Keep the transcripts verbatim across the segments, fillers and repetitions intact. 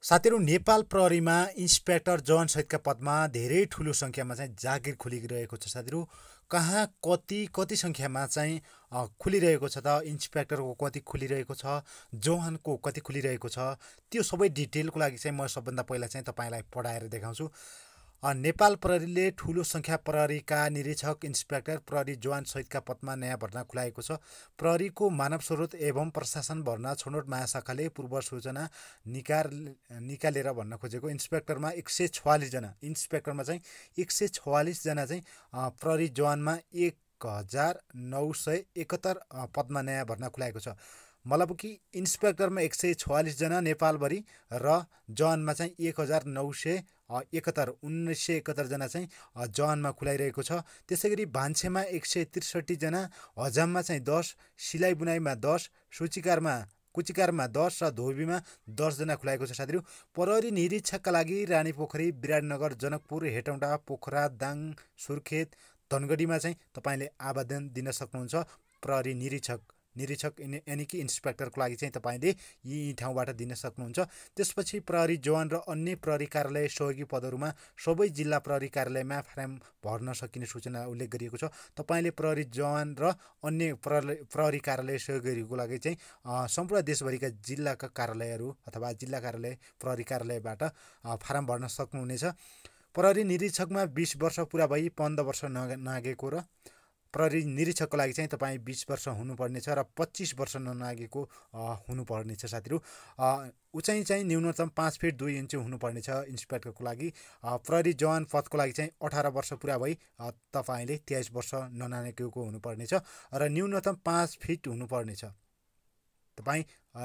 साथीहरु नेपाल प्रहरीमा इन्स्पेक्टर जवान सहितका पदमा धेरै ठूलो संख्यामा चाहिँ जागिर खुलिरहेको छ साथीहरु। कहाँ कति कति संख्यामा चाहिँ खुलिरहेको छ त इन्स्पेक्टरको कति खुलिरहेको छ, जवानको कति खुलिरहेको छ, त्यो सबै डिटेलको लागि चाहिँ म सबभन्दा पहिला चाहिँ तपाईलाई पढाएर देखाउँछु। नेपाल प्रहरीले ठूलो संख्या प्रहरीका निरीक्षक, इन्स्पेक्टर, प्रहरी जवान सहितका पदमा नयाँ भर्ना खुलाएको छ। प्रहरीको मानव स्रोत एवं प्रशासन भर्ना छनौट महाशाखाले पूर्व सूचना निकाल निकालेर भन्न खोजेको इन्स्पेक्टरमा एक सय छयालिस जना इन्स्पेक्टरमा चाहिँ एक सय छयालिस जना चाहिँ प्रहरी जवानमा एक हजार नौ सय एकहत्तर पदमा नयाँ भर्ना खुलाएको छ। मतलब कि इन्स्पेक्टरमा एक सय छयालिस जना नेपालभरि र जवानमा चाहिँ एक हजार नौ सय एकहत्तर उन्नाइस सय एकहत्तर जना चाहिँ जवानमा खुलाइरहेको छ। त्यसै गरी भान्सेमा एक सय त्रिसठी जना, हजाममा चाहिँ दस, सिलाइ बुनाइमा दस, सूचीकारमा कुचिकारमा दस र धोबीमा दस जना खुलाएको छ। साथीहरु, प्रहरी निरीक्षकका लागि रानीपोखरी, विराटनगर, जनकपुर, हेटौँडा, पोखरा, दाङ, सुर्खेत, धनगढीमा चाहिँ तपाईले आवेदन दिन सक्नुहुन्छ। प्रहरी निरीक्षक निरीक्षक यानी कि इन्स्पेक्टरको लागि चाहिँ तपाईले यी ठाउँबाट दिन सक्नुहुन्छ। त्यसपछि प्रहरी जवान र अन्य प्रहरी कार्यालय सहयोगी पदहरूमा सबै जिल्ला प्रहरी कार्यालयमा फारम भर्न सकिने सूचना उल्लेख गरिएको छ। तपाईले प्रहरी जवान र अन्य प्रहरी कार्यालय सहयोगीहरूको लागि चाहिँ सम्पूर्ण देशभरिका जिल्लाका कार्यालयहरू अथवा जिल्ला कार्यालय प्रहरी कार्यालयबाट फारम भर्न सक्नुहुनेछ। प्रहरी निरीक्षकमा बीस वर्ष पुरा भई पन्ध्र वर्ष ननागेको र प्रहरी निरीक्षकको लागि चाहिँ तपाईँ बीस वर्ष हुनुपर्नेछ र पच्चीस वर्ष ननागेको हुनुपर्नेछ। साथीहरु, उचाइ चाहिँ न्यूनतम पाँच फिट दुई इन्च हुनुपर्नेछ इन्स्पेक्टरको लागि। प्रहरी जवान पदको लागि चाहिँ अठार वर्ष पुरा भई तपाईले तेइस वर्ष ननागेको हुनुपर्नेछ र न्यूनतम पाँच फिट हुनुपर्नेछ। तपाईँ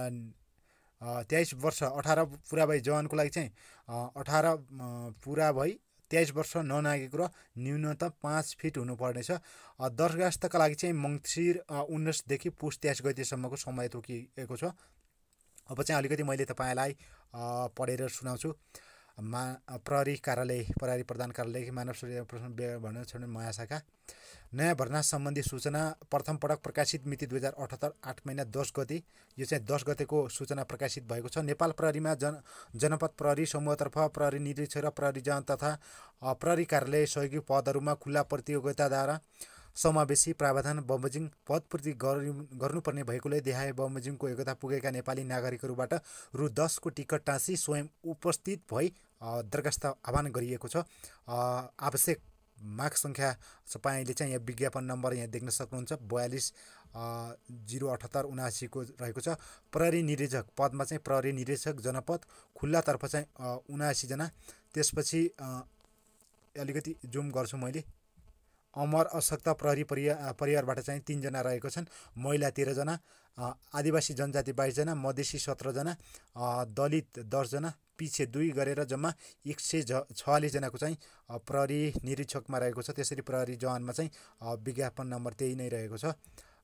तेइस वर्ष अठार पुरा भई जवानको लागि चाहिँ अठार पुरा भई तेइस वर्ष ननागेको र न्यूनतम पाँच फिट हुनुपर्नेछ। दरखास्तका लागि चाहिँ मङ्सिर उन्नाइसदेखि पुस तेइस गतेसम्मको समय तोकिएको छ। अब चाहिँ अलिकति मैले तपाईँलाई पढेर सुनाउँछु। मा प्रहरी कार्यालय प्रहरी प्रधान कार्यालय मानव स्रोत प्रशासन भर्ना छनौट महाशाखा नयाँ भर्ना सम्बन्धी सूचना प्रथम पटक प्रकाशित मिति दुई हजार अठहत्तर आठ महिना दस गते। यो चाहिँ दस गतेको सूचना प्रकाशित भएको छ। नेपाल प्रहरीमा जन जनपद प्रहरी समूहतर्फ प्रहरी निरीक्षक र प्रहरी जवान तथा प्रहरी कार्यालय सहयोगी पदहरूमा खुल्ला प्रतियोगिताद्वारा समावेशी प्रावधान बमोजिम पदपूर्ति गर्नुपर्ने भएकोले देहाय बमोजिमको योग्यता पुगेका नेपाली नागरिकहरूबाट रु दसको टिकट टाँसी स्वयं उपस्थित भई दरखास्त आह्वान गरिएको छ। आवश्यक माग सङ्ख्या तपाईँले चाहिँ यहाँ विज्ञापन नम्बर यहाँ देख्न सक्नुहुन्छ बयालिस जिरो अठहत्तर उनासीको रहेको छ। प्रहरी निरीक्षक पदमा चाहिँ प्रहरी निरीक्षक जनपद खुल्लातर्फ चाहिँ उनासी जना। त्यसपछि अलिकति जुम गर्छु मैले। अमर अशक्त प्रहरी परिवार परिवारबाट चाहिँ तीनजना रहेको छन्। महिला तेह्र जना, आदिवासी जनजाति बाइस जना, मधेसी सत्र जना, दलित दस जना, पिछे दुई गरेर जम्मा एक सय छयालिस जनाको चाहिँ प्रहरी निरीक्षकमा रहेको छ। त्यसरी प्रहरी जवानमा चाहिँ विज्ञापन नम्बर त्यही नै रहेको छ।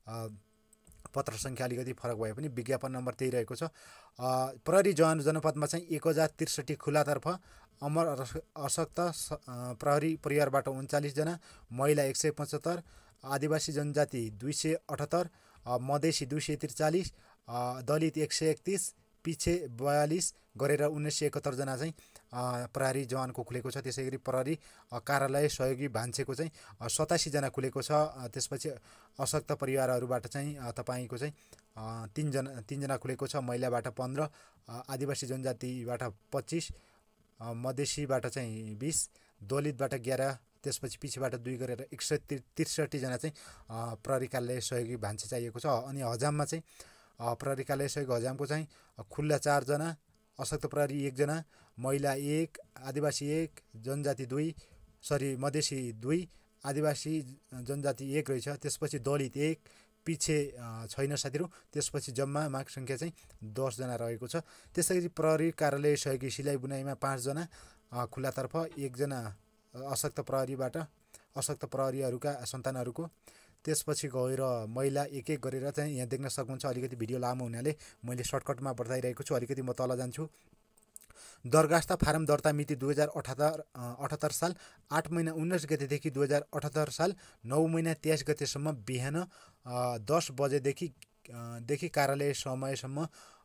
पत्र सङ्ख्या अलिकति फरक भए पनि विज्ञापन नम्बर त्यही रहेको छ। प्रहरी जवान जनपदमा चाहिँ एक हजार त्रिसठी खुल्लातर्फ, अमर अशक्त प्रहरी परिवारबाट उन्चालिस जना, महिला एक सय पचहत्तर, आदिवासी जनजाति दुई सय अठहत्तर, मधेसी दुई सय त्रिचालिस, दलित एक सय एकतिस, पिछे बयालिस गरेर उन्नाइस सय एकहत्तर जना चाहिँ प्रहरी जवानको खुलेको छ। त्यसै गरी प्रहरी कार्यालय सहयोगी भान्सेको चाहिँ सतासी जना खुलेको छ। त्यसपछि अशक्त परिवारहरूबाट चाहिँ तपाईँको चाहिँ तिनजना तिनजना खुलेको छ। महिलाबाट पन्ध्र, आदिवासी जनजातिबाट पच्चिस, मधेसीबाट चाहिँ बिस, दलितबाट एघार, त्यसपछि पिछेबाट दुई गरेर एक सय त्रिसठीजना चाहिँ प्रहरी कार्यालय सहयोगी भान्से चाहिएको छ। अनि हजाममा चाहिँ प्रहरी कार्यालय सहयोगी हजामको चाहिँ खुल्ला चारजना, अशक्त प्रहरी एकजना, महिला एक, आदिवासी एक, जनजाति दुई सरी मधेसी दुई, आदिवासी जनजाति एक रहेछ। त्यसपछि दलित एक, पिछे छैन साथीहरु। त्यसपछि जम्मा माग सङ्ख्या चाहिँ दसजना रहेको छ। त्यसै गरी प्रहरी कार्यालय सहयोगी सिलाइ बुनाइमा पाँचजना खुल्लातर्फ, एकजना अशक्त प्रहरीबाट अशक्त प्रहरीहरूका सन्तानहरूको। त्यसपछि गएर महिला एक एक गरेर चाहिँ यहाँ देख्न सक्नुहुन्छ। अलिकति भिडियो लामो हुनाले मैले सर्टकटमा बताइरहेको छु। अलिकति म तल जान्छु। दरखास्त फारम दर्ता मिति दुई हजार अठहत्तर अठहत्तर साल आठ महिना उन्नाइस गतेदेखि दुई हजार अठहत्तर साल नौ महिना तेइस गतेसम्म बिहान दस बजेदेखि देखि कार्यालय समयसम्म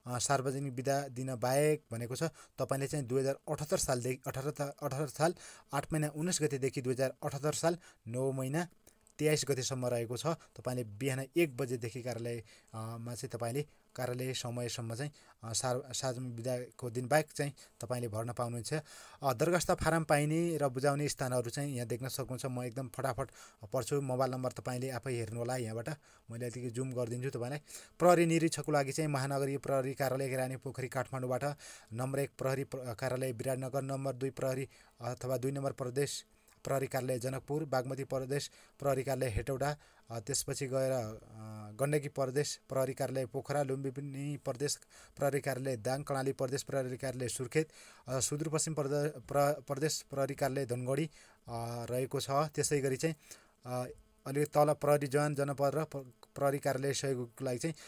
सार्वजनिक बिदा दिन बाहेक भनेको छ। तपाईँले चाहिँ दुई हजार अठहत्तर सालदेखि अठार अठार साल आठ महिना उन्नाइस गतेदेखि दुई हजार अठहत्तर साल नौ महिना तेइस गतेसम्म रहेको छ। तपाईँले बिहान एक बजेदेखि कार्यालयमा चाहिँ तपाईँले कार्यालय समयसम्म चाहिँ सार्व सार्वजनिक बिदाको दिन बाहेक चाहिँ तपाईँले भर्न पाउनुहुन्छ। दरखास्त फारम पाइने र बुझाउने स्थानहरू चाहिँ यहाँ देख्न सक्नुहुन्छ। म एकदम फटाफट पढ्छु। मोबाइल नम्बर तपाईँले आफै हेर्नु होला। यहाँबाट मैले अलिकति जुम गरिदिन्छु तपाईँलाई। प्रहरी निरीक्षकको लागि चाहिँ महानगरीय प्रहरी कार्यालय रानी पोखरी काठमाडौँबाट, नम्बर एक प्रहरी कार्यालय विराटनगर, नम्बर दुई प्रहरी अथवा दुई नम्बर प्रदेश प्रहरी कार्यालय जनकपुर, बागमती प्रदेश प्रहरी कार्यालय हेटौडा, त्यसपछि गएर गण्डकी प्रदेश प्रहरी कार्यालय पोखरा, लुम्बिनी प्रदेश प्रहरी कार्यालय दाङ, कर्णाली प्रदेश प्रहरी कार्यालय सुर्खेत, सुदूरपश्चिम प्रदेश प्रहरी कार्यालय धनगढी रहेको छ। त्यसै गरी चाहिँ अलिकति तल प्रहरी जवान जनपद र प्रहरी कार्यालय सहयोगको लागि चाहिँ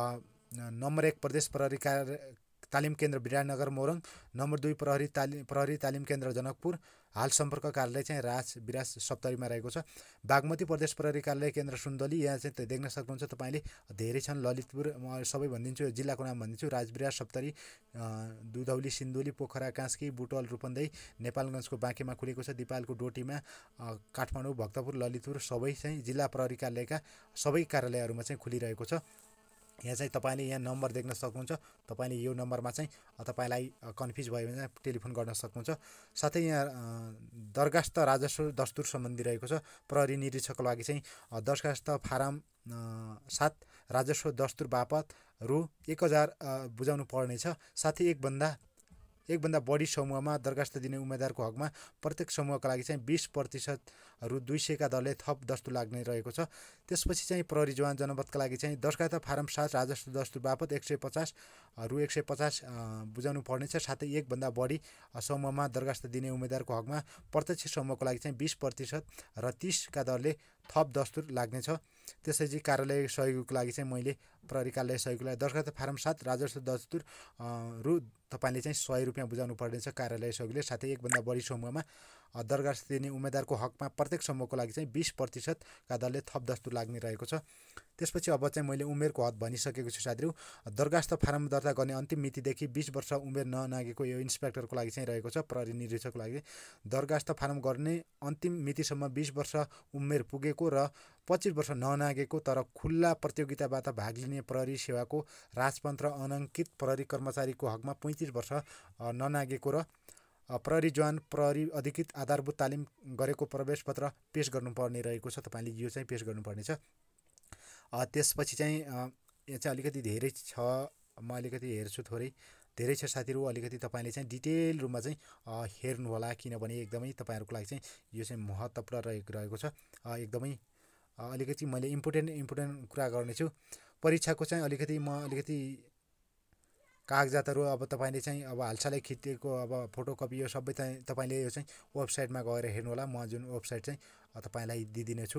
नम्बर एक प्रदेश प्रहरी कार्य तालिम केन्द्र विराटनगर मोरङ, नम्बर दुई प्रहरी तालिम प्रहरी तालिम केन्द्र जनकपुर, हाल सम्पर्क कार्यालय चाहिँ राज विराज सप्तरीमा रहेको छ। बागमती प्रदेश प्रहरी कार्यालय केन्द्र सुन्दली, यहाँ चाहिँ देख्न सक्नुहुन्छ तपाईँले धेरै छन्। ललितपुर म सबै भनिदिन्छु, जिल्लाको नाम भनिदिन्छु, राजविराज सप्तरी, दुधौली, सिन्धुली, पोखरा, कास्की, बुटवल, रूपन्देही, नेपालगञ्जको बाँकेमा खुलेको छ, दिपालको डोटीमा, काठमाडौँ, भक्तपुर, ललितपुर सबै चाहिँ जिल्ला प्रहरी कार्यालयका सबै कार्यालयहरूमा चाहिँ खुलिरहेको छ। यहाँ चाहिँ तपाईँले यहाँ नम्बर देख्न सक्नुहुन्छ। तपाईँले यो नम्बरमा चाहिँ तपाईँलाई कन्फ्युज भयो भने टेलिफोन गर्न सक्नुहुन्छ। साथै यहाँ दरखास्त राजस्व दस्तुर सम्बन्धी रहेको छ। प्रहरी निरीक्षकको लागि चाहिँ दरखास्त फारम सात राजस्व दस्तुर बापत रु एक हजार बुझाउनु पर्नेछ। साथै एकभन्दा एकभन्दा बढी समूहमा दरखास्त दिने उम्मेदवारको हकमा प्रत्येक समूहका लागि चाहिँ बिस प्रतिशत रु दुई सयका दरले थप दस्तुर लाग्ने रहेको छ। त्यसपछि चाहिँ प्रहरी जवान जनपदका लागि चाहिँ दरखास्त फारम सात राजस्व दस्तुर बापत एक सय पचास रु एक सय पचास बुझाउनु पर्नेछ। साथै एकभन्दा बढी समूहमा दरखास्त दिने उम्मेदवारको हकमा प्रत्यक्ष समूहको लागि चाहिँ बिस प्रतिशत र तिसका दरले थप दस्तुर लाग्नेछ। त्यसैले कार्यालय सहयोगको लागि चाहिँ मैले प्रहरी कार्यालय सहयोगको लागि दरखास्त फारम सात राजस्व दस्तुर रु तपाईँले चाहिँ सय रुपियाँ बुझाउनु पर्नेछ कार्यालय सहयोगले। साथै एकभन्दा बढी समूहमा दरखास्त दिने उम्मेदवारको हकमा प्रत्येक समूहको लागि चाहिँ बिस प्रतिशतका दरले थप दस्तुर लाग्ने रहेको छ। त्यसपछि अब चाहिँ मैले उमेरको हद भनिसकेको छु साथीहरू। दरखास्त फारम दर्ता गर्ने अन्तिम मितिदेखि बिस वर्ष उमेर ननागेको यो इन्सपेक्टरको लागि चाहिँ रहेको छ। प्रहरी निरीक्षकको लागि दरखास्त फारम गर्ने अन्तिम मितिसम्म बिस वर्ष उमेर पुगेको र पच्चिस वर्ष ननागेको तर खुल्ला प्रतियोगिताबाट भाग लिने प्रहरी सेवाको राजपन्त्र अनाङ्कित प्रहरी कर्मचारीको हकमा पैँतिस वर्ष ननागेको र प्रहरी जवान प्रहरी अधिकृत आधारभूत तालिम गरेको प्रवेश पत्र पेश गर्नुपर्ने रहेको छ। तपाईँले यो चाहिँ पेश गर्नुपर्ने छ। त्यसपछि चाहिँ यो चाहिँ अलिकति धेरै छ, म अलिकति हेर्छु, थोरै धेरै छ साथीहरू। अलिकति तपाईँले चाहिँ डिटेल रूपमा चाहिँ हेर्नु होला, किनभने एकदमै तपाईँहरूको लागि चाहिँ यो चाहिँ महत्त्वपूर्ण रहेको रहेको छ। एकदमै अलिकति मैले इम्पोर्टेन्ट इम्पोर्टेन्ट कुरा गर्नेछु। परीक्षाको चाहिँ अलिकति म अलिकति कागजातहरू अब तपाईँले चाहिँ अब हालसालै खिचेको अब फोटोकपी यो सबै चाहिँ तपाईँले यो चाहिँ वेबसाइटमा गएर हेर्नु होला। म जुन वेबसाइट चाहिँ तपाईँलाई दिइदिनेछु,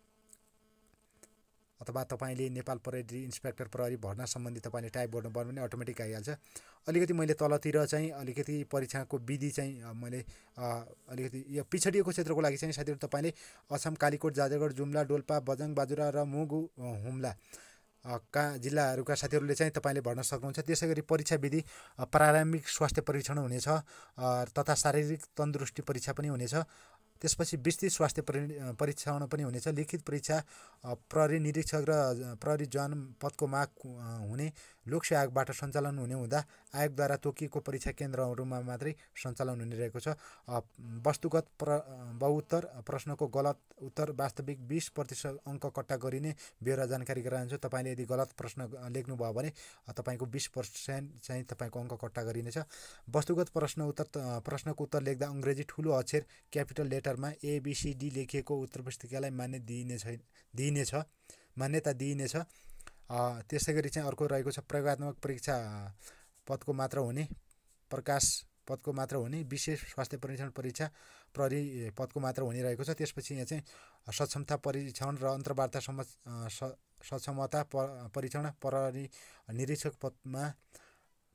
अथवा तपाईँले नेपाल प्रहरी इन्सपेक्टर प्रहरी भर्ना सम्बन्धी तपाईँले टाइप गर्नुपर्यो भने अटोमेटिक आइहाल्छ। अलिकति मैले तलतिर चाहिँ अलिकति परीक्षाको विधि चाहिँ मैले अलिकति यो पिछडिएको क्षेत्रको लागि चाहिँ साथीहरू तपाईँले असम, कालीकोट, जाजरकोट, जुम्ला, डोल्पा, बझाङ, बाजुरा र मुगु हुम्ला का जिल्लाहरूका साथीहरूले चाहिँ तपाईँले भर्न सक्नुहुन्छ। त्यसै गरी परीक्षा विधि प्रारम्भिक स्वास्थ्य परीक्षण हुनेछ तथा शारीरिक तन्दुरुस्ती परीक्षा पनि हुनेछ। त्यसपछि विस्तृत स्वास्थ्य परीक्षण पनि हुनेछ। लिखित परीक्षा प्रहरी निरीक्षक र प्रहरी जवान पदको माग हुने लोकसेवा आयोगबाट सञ्चालन हुने हुँदा आयोगद्वारा तोकिएको परीक्षा केन्द्रहरूमा मात्रै सञ्चालन हुने रहेको छ। वस्तुगत प्र बहुत्तर प्रश्नको गलत उत्तर वास्तविक बिस प्रतिशत अङ्क कट्टा गरिने ब्यौरा जानकारी गराइन्छ। तपाईँले यदि गलत प्रश्न लेख्नुभयो भने तपाईँको बिस पर्सेन्ट चाहिँ तपाईँको अङ्क कट्टा गरिनेछ। वस्तुगत प्रश्न उत्तर प्रश्नको उत्तर लेख्दा अङ्ग्रेजी ठुलो अक्षर क्यापिटल लेटरमा एबिसिडी लेखिएको उत्तर पुस्तिकालाई मान्य दिइनेछ दिइनेछ मान्यता दिइनेछ। त्यसै गरी चाहिँ अर्को रहेको छ प्रयोगात्मक परीक्षा पदको मात्र हुने, प्रकाश पदको मात्र हुने, विशेष स्वास्थ्य परीक्षण परीक्षा प्रहरी पदको मात्र हुने रहेको छ। त्यसपछि यहाँ चाहिँ सक्षमता परीक्षण र अन्तर्वार्ता सम सक्षमता परीक्षण प्रहरी निरीक्षक पदमा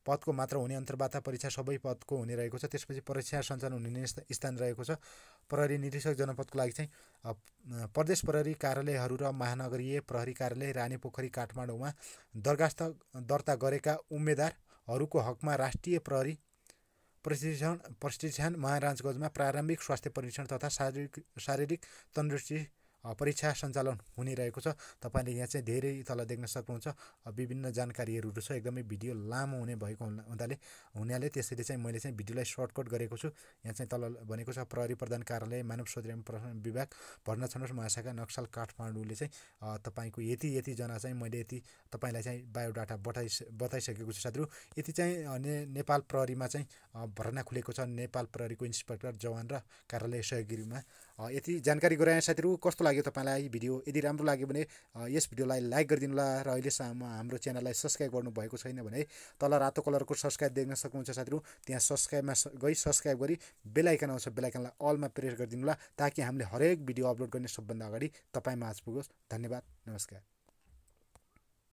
पदको मात्र हुने अन्तर्वार्ता परीक्षा सबै पदको हुने रहेको छ। त्यसपछि परीक्षा सञ्चालन हुने स्थान रहेको छ। प्रहरी निरीक्षक जनपदको लागि चाहिँ प्रदेश प्रहरी कार्यालयहरू र महानगरीय प्रहरी कार्यालय रानीपोखरी काठमाडौँमा दरखास्त दर्ता गरेका उम्मेदवारहरूको हकमा राष्ट्रिय प्रहरी प्रशिक्षण प्रशिक्षण महाराजगञ्जमा प्रारम्भिक स्वास्थ्य परीक्षण तथा शारीरिक शारीरिक तन्दुरुस्ती परीक्षा सञ्चालन हुने रहेको छ। तपाईँले यहाँ चाहिँ धेरै तल देख्न सक्नुहुन्छ विभिन्न जानकारीहरू छ। एकदमै भिडियो लामो हुने भएको हुनाले हुनाले त्यसैले चाहिँ मैले चाहिँ भिडियोलाई सर्टकट गरेको छु। यहाँ चाहिँ तल भनेको छ प्रहरी प्रधान कार्यालय मानव स्रोत प्रशासन विभाग भर्ना छनौट महाशाखा नक्सल काठमाडौँले चाहिँ तपाईँको यति यतिजना चाहिँ मैले यति तपाईँलाई चाहिँ बायोडाटा बताइस बताइसकेको छु साथीहरू। यति चाहिँ नेपाल प्रहरीमा चाहिँ भर्ना खुलेको छ। नेपाल प्रहरीको इन्सपेक्टर जवान र कार्यालय सहयोगीमा यति जानकारी गराएँ साथीहरू। कस्तो लाग्यो तपाईँलाई भिडियो? यदि राम्रो लाग्यो भने यस भिडियोलाई लाइक गरिदिनु होला र अहिलेसम्म हाम्रो च्यानललाई सब्सक्राइब गर्नुभएको छैन भने तल रातो कलरको सब्सक्राइब देख्न सक्नुहुन्छ साथीहरू। त्यहाँ सब्सक्राइबमा गई सब्सक्राइब गरी बेल आइकन आउँछ, बेल आइकनलाई अलमा प्रेस गरिदिनु होला ताकि हामीले हरेक भिडियो अपलोड गर्ने सबभन्दा अगाडि तपाईँ माझ पुगोस्। धन्यवाद, नमस्कार।